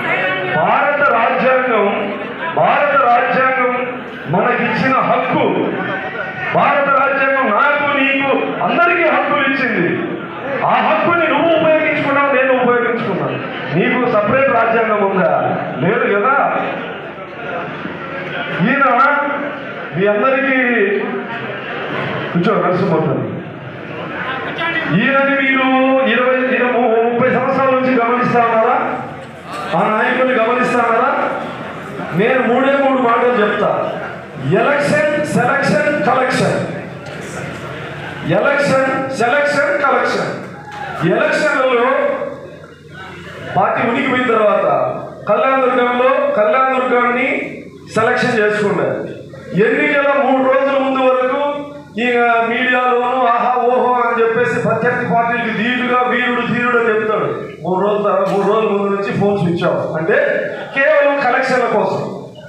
భారత రాజ్యాంగం మనకిచ్చిన హక్కు. భారత రాజ్యాంగం నాకు నీకు అందరికీ హక్కులు ఇచ్చింది. ఆ హక్కుని నువ్వు ఉపయోగించుకున్నావు, నేను ఉపయోగించుకున్నాను. నీకు సపరేట్ రాజ్యాంగం ఉందా? లేదు కదా. ఈయన మీ అందరికీ నరసింహమూర్తి, ఈయనని మీరు 20-30 సంవత్సరాల నుంచి గమనిస్తా ఉన్నారా? ఆ నాయకుల్ని గమనిస్తారా? నేను 3 మాటలు చెప్తా. Election, selection, collection. Election, selection, collection. ఎలక్షన్లలో పార్టీ ఉనికిపోయిన తర్వాత కళ్యాణ్ దుర్గాన్ని సెలక్షన్ చేసుకున్నారు. ఎన్నికల 3 రోజుల ముందు వరకు ఇక మీడియాలోనూ ఆహా ఓహో అని చెప్పేసి ప్రత్యర్థి పార్టీకి ధీటుగా వీరుడు ధీరుడు అని చెప్తాడు. 3 రోజుల ముందు నుంచి ఫోన్ స్విచ్ ఆఫ్. అంటే కేవలం కలెక్షన్ల కోసం.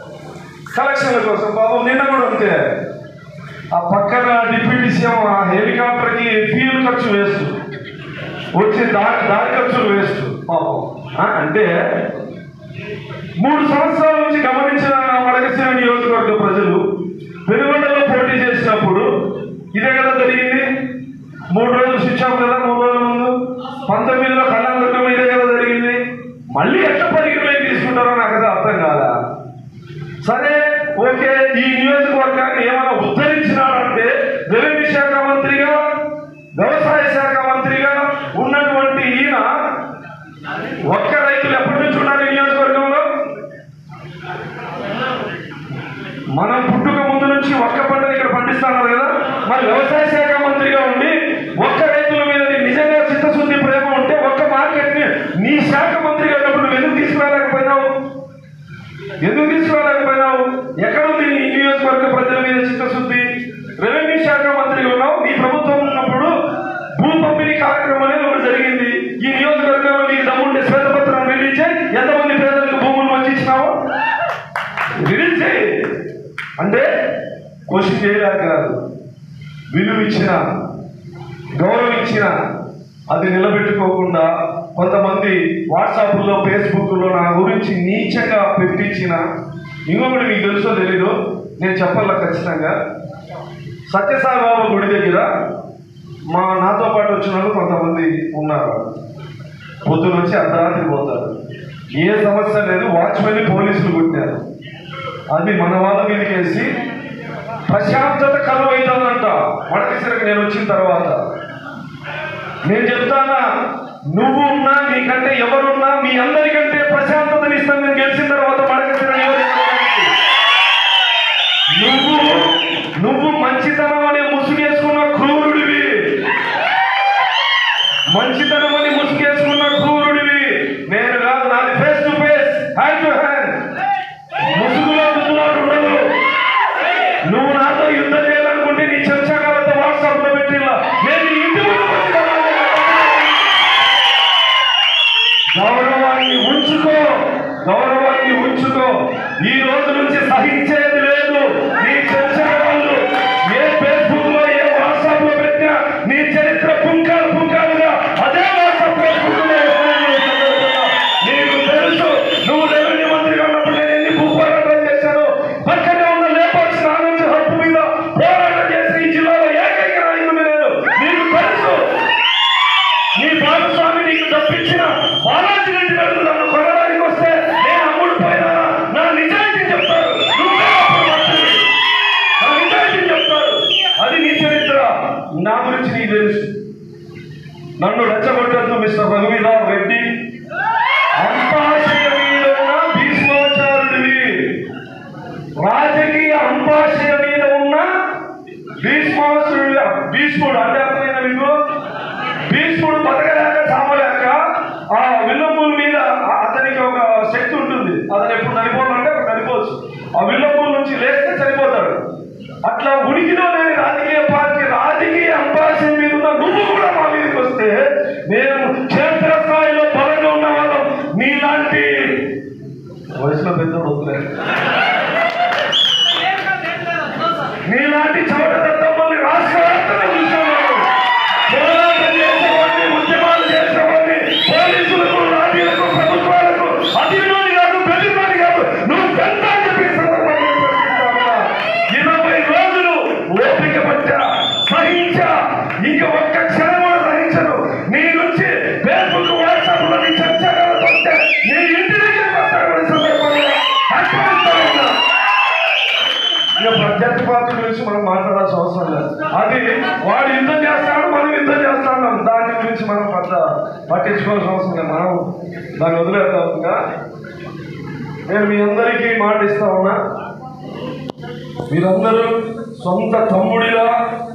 పాపం నిన్న కూడా అంతే. ఆ పక్కన డిప్యూటీ సీఎం ఆ హెలికాప్టర్కి ఫ్యూల్ ఖర్చు వేస్తూ వచ్చి దారి ఖర్చులు వేస్తూ పాపం. అంటే 3 సంవత్సరాల నుంచి గమనించిన మడకశిర నియోజకవర్గ ప్రజలు వెనుగొండలో పోటీ చేసినప్పుడు ఇదే కదా జరిగింది. 3 రోజులు స్విచ్ ఆఫ్ కదా. 3 రోజుల ముందు 19లో కళ్యాణదుర్గం ఇదే కదా జరిగింది. మళ్ళీ ఎట్లా పరిగణలోకి తీసుకుంటారో నాకు అది అర్థం కాదా. సరే ఓకే, ఈ నియోజకవర్గాన్ని ఏమైనా ఉద్ధరించినాడంటే రెవెన్యూ శాఖ మంత్రిగా, వ్యవసాయ శాఖ మంత్రిగా ఉన్నటువంటి ఈయన ఒక్క రైతులు ఎప్పటి నుంచి ఉన్నారు ఈ నియోజకవర్గంలో? మనం పుట్టుక ముందు నుంచి ఒక్క పంటను ఇక్కడ పండిస్తున్నారు కదా. మరి వ్యవసాయ శాఖ మంత్రిగా ఉండి ఒక్క రైతుల మీద నిజంగా చిత్తశుద్ధి ప్రేమ ఉంటే ఒక్క మార్కెట్ని నీ శాఖ మంత్రిగా ఉన్నప్పుడు నువ్వు ఎందుకు తీసుకురాలేకపోయినావు? ఎక్కడుంది నీ నియోజకవర్గ ప్రజల మీద చిత్తశుద్ధి? రెవెన్యూ శాఖ మంత్రిగా ఉన్నావు. నీ ప్రభుత్వం ఉన్నప్పుడు భూ పంపిణీ కార్యక్రమం అనేది ఒకటి జరిగింది. ఈ నియోజకవర్గంలో నీకు దమ్ముంటే శ్వేతపత్రం రిలీజ్ చేయి. ఎంతమంది పేదలకు భూములు మంచిచ్చినావు రిలీజ్ చేయి. అంటే క్వశ్చన్ చేయలేక కాదు, విలువ ఇచ్చిన, గౌరవం ఇచ్చిన, అది నిలబెట్టుకోకుండా కొంతమంది వాట్సాప్లో, ఫేస్బుక్లో నా గురించి నీచంగా పెట్టించిన. ఇంకొకటి మీకు తెలుసో తెలీదు, నేను చెప్పాలా ఖచ్చితంగా. సత్యసాయిబాబా గుడి దగ్గర నాతో పాటు వచ్చిన వాళ్ళు కొంతమంది ఉన్నారు. పొద్దున నుంచి అర్ధరాత్రి పోతారు. ఏ సమస్య లేదు, వాచ్మెన్ పోలీసులు కొట్టారు. అది మన వాళ్ళ మీదకి వేసి ప్రశాంతత కలువైతుందంట మడకశిరకు నేను వచ్చిన తర్వాత. నేను చెప్తానా, నువ్వు ఉన్నా నీకంటే ఎవరున్నా మీ అందరికంటే ప్రశాంతతని ఇస్తాను నేను గెలిచిన తర్వాత మడకశిర నియోజకవర్గానికి. నువ్వు మంచితనం అనే ముసుగేసుకున్న క్రూరుడివి. మంచితనం అని ముసుగేసుకున్న క్రూరుడివి. నేను కాదు, నాది face to face, hand to hand. ముసుగులో దుద్దులాడు ఉండదు. నువ్వు నాతో యుద్ధం చేయాలనుకుంటే నీ చర్చకాలతో వాట్సాప్ లో పెట్టిలా నేను ఇంటి గౌరవాన్ని ఉంచుకో. ఈ రోజు నుంచి సహించేది లేదు. నీ చర్చ వాళ్ళు ఏ ఫేస్బుక్ లో ఏ వాట్సాప్ లో పెట్టినా నీ చరిత్ర పుంకాలుగా అదే వాట్సాప్ ఫేస్బుక్ లో నీకు తెలుసు. నువ్వు రెవెన్యూ మంత్రిగా ఉన్నప్పుడు నేను ఎన్ని భూపోరాటాలు చేశాను. పక్కనే ఉన్న లేబర్ నుంచి హక్కు మీద పోరాటం చేసి ఈ జిల్లాలో ఏకైక నాయకుడు నేను. నీకు తెలుసు. నీ భాగస్వామి నీకు తప్పించిన బాలాజీ రెడ్డి గారు నన్ను కొనడానికి వస్తే నేను అమ్ముడు పోయినా నా నిజాయితీ చెప్తారు. నా నిజాయితీ చెప్తారు. అది నీ చరిత్ర. నా గురించి నీకు తెలుసు. నన్ను రెచ్చగొట్టద్దు మిస్టర్ రఘువీరావు రెడ్డి. అంపాశయ మీద ఉన్న భీష్మాచార్యుడివి. రాజకీయ అంపాశయ మీద ఉన్న భీష్ముడు అంటే అర్థమైన మీకు. భీష్ముడు బతకలేక చావలేక ఆ విల్లపూల మీద అతనికి ఒక శక్తి ఉంటుంది. అతను ఎప్పుడు చనిపోవాలంటే అప్పుడు చనిపోవచ్చు. ఆ విల్లపూల నుంచి లేస్తే చనిపోతాడు. అట్లా ఉనికిలో లేని రాజకీయ పార్టీ రాజకీయ అంపాశయం మీద ఉన్న నువ్వు కూడా మా మీదకి వస్తే నేను క్షేత్రస్థాయిలో బలంగా ఉన్న వాళ్ళం. నీలాంటి వయసులో పెద్దోడు వద్దులేదు, నీలాంటి చోట దత్తమ్మల్ని రాష్ట్ర వ్యాప్తంగా చూసేవాళ్ళు, పోరాటం చేసేవాడిని, ఉద్యమాలు చేసేవాడిని, పోలీసులకు, రాజీలకు, ప్రభుత్వాలకు అధికారులు అది వాడు యుద్ధం చేస్తాడు, మనం యుద్ధం చేస్తాం. దాని గురించి మనం పెద్ద పట్టించుకోవాల్సిన అవసరం లేదు. మనం దాన్ని వదిలేద్దాంగా. నేను మీ అందరికీ మాట ఇస్తా ఉన్నా, మీరందరూ సొంత తమ్ముడిలా